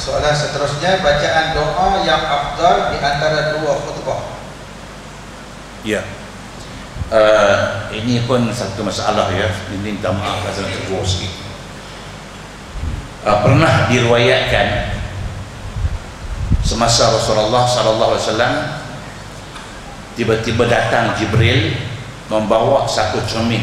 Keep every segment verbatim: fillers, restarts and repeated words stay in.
Soalan seterusnya, bacaan doa yang afdal di antara dua khutbah. Ya, uh, ini pun satu masalah ya. Ini minta maaf kalau tergurau sikit. Uh, pernah diriwayatkan semasa Rasulullah sallallahu alaihi wasallam tiba-tiba datang Jibril membawa satu cermin.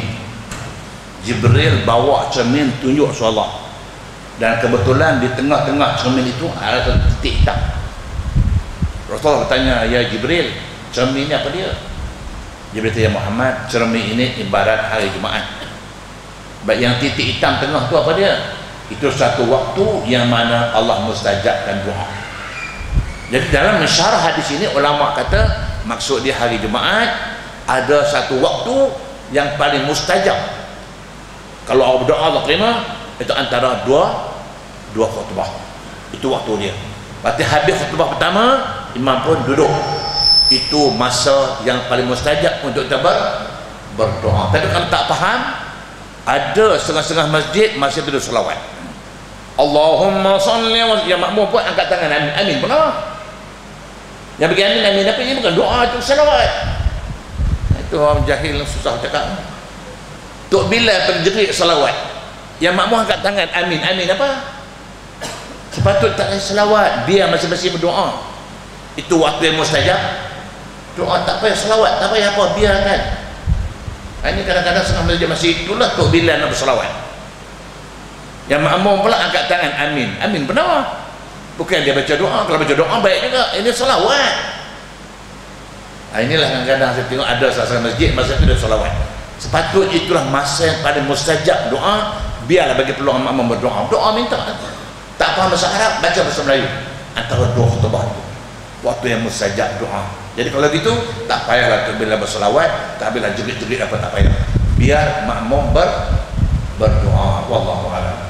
Jibril bawa cermin tunjuk Rasulullah, dan kebetulan di tengah-tengah cermin itu ada titik hitam. Rasulullah bertanya, ya Jibril, cermin ini apa dia? Jibril berkata, ya Muhammad, cermin ini ibarat hari Jumaat. Baik, yang titik hitam tengah itu apa dia? Itu satu waktu yang mana Allah mustajabkan doa. Jadi dalam mensyarah hadis ini, ulama kata maksud dia hari Jumaat ada satu waktu yang paling mustajab. Kalau Allah berdoa Allah terima, itu antara dua dua khutbah. Itu waktu dia. Berarti habis khutbah pertama, imam pun duduk. Itu masa yang paling mustajab untuk kita ber, berdoa. Tapi kalau tak faham, ada setengah-setengah masjid masih duduk selawat. Allahumma salli wa ya makmum pun angkat tangan amin. Amin pernah. Yang bagi amin amin apa ini bukan doa, itu selawat. Itu orang jahil susah cakap. Tok bila terjerit selawat, yang makmum angkat tangan amin amin apa? Sepatut tak selawat, dia masing-masing berdoa. Itu waktu yang mustajab. Doa tak payah selawat, tak payah apa, biarkan. Ini kadang-kadang setengah masjid masih itulah tok bila nak berselawat. Yang makmum pula angkat tangan amin amin benar. Bukan dia baca doa. Kalau baca doa baik juga, ini selawat. Nah, inilah kadang-kadang saya tengok ada salah masjid masa itu dia selawat. Sepatut itulah masa yang paling mustajab doa. Biarlah bagi peluang makmum berdoa. Doa minta. Tak faham bahasa Arab, baca bahasa Melayu. Antara dua khutbah itu waktu yang mustajab doa. Jadi kalau gitu tak payahlah bila berselawat, tak bila jerit-jerit apa, tak payah. Biar makmum ber berdoa. Wallahu a'lam.